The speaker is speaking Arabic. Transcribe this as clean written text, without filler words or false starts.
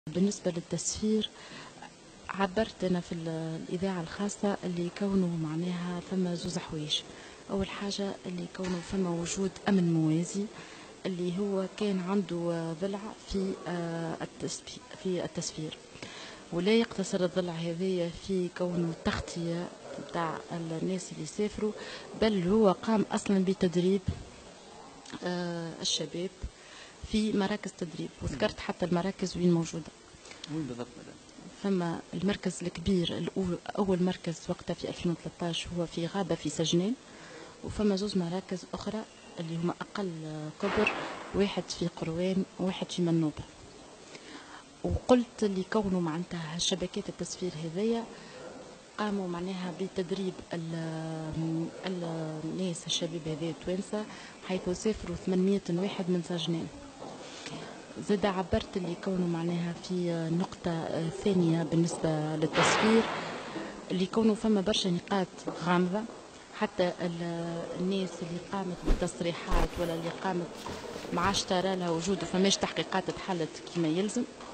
بالنسبة للتسفير، عبرت أنا في الإذاعة الخاصة اللي يكونوا معناها ثم زوز حوايج. أول حاجة اللي يكونوا ثم وجود أمن موازي اللي هو كان عنده ضلع في التسفير، ولا يقتصر الضلع هذايا في كونه تغطية بتاع الناس اللي سافروا، بل هو قام أصلا بتدريب الشباب في مراكز تدريب، وذكرت حتى المراكز وين موجودة. وين بالضبط؟ فما المركز الكبير أول مركز وقتها في 2013 هو في غابة في سجنين، وفما زوز مراكز أخرى اللي هما أقل كبر، واحد في قروان وواحد في منوبة. وقلت اللي كونوا معناتها شبكات التسفير هذيا قاموا معناها بتدريب الناس الشباب هذيا التوانسة، حيث سافروا 800 واحد من سجنين. زاد عبرت اللي كونوا معناها في نقطة ثانية بالنسبة للتسفير، اللي كونوا فما برشا نقاط غامضة، حتى الناس اللي قامت بالتصريحات ولا اللي قامت ما عادش ترى لها وجود وفماش تحقيقات تحلت كما يلزم.